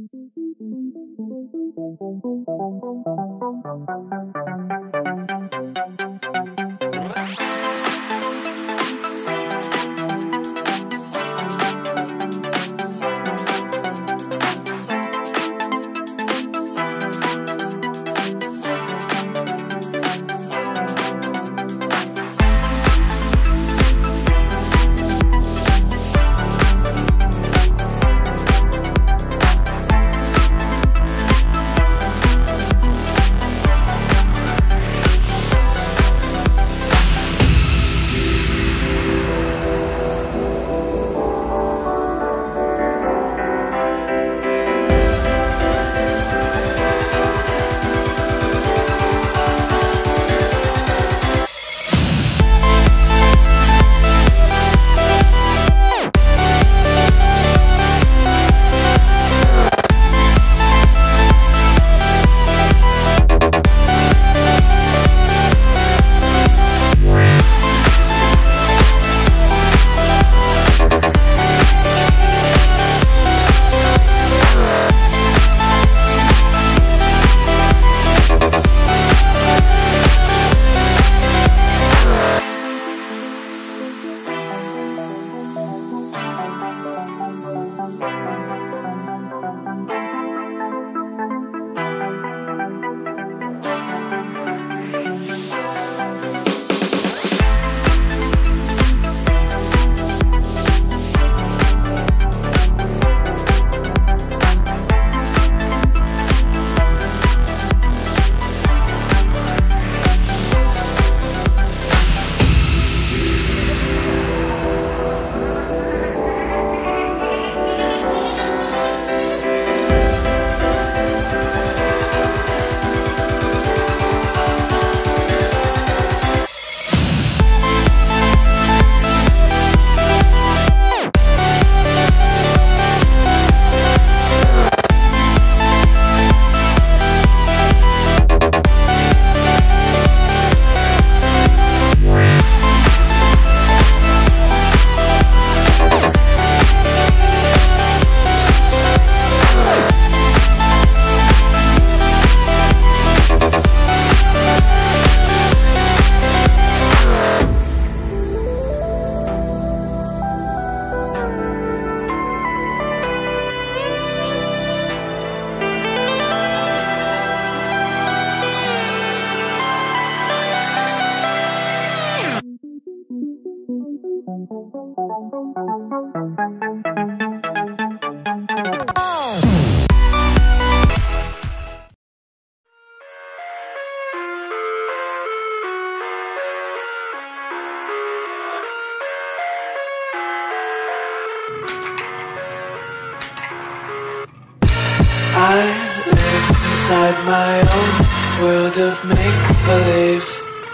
I live inside my own world of make-believe.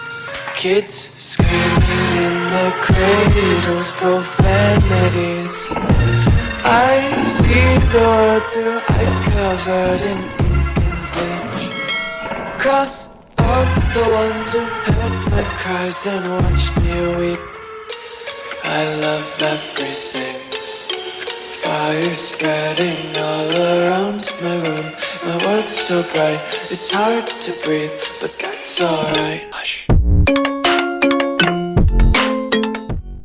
Kids screaming in the cradles, profanities. I see the world through ice covered in ink and bleach. Cross out the ones who heard my cries and watched me weep. I love everything. Fire spreading all around my room. My world's so bright, it's hard to breathe, but that's alright. Hush.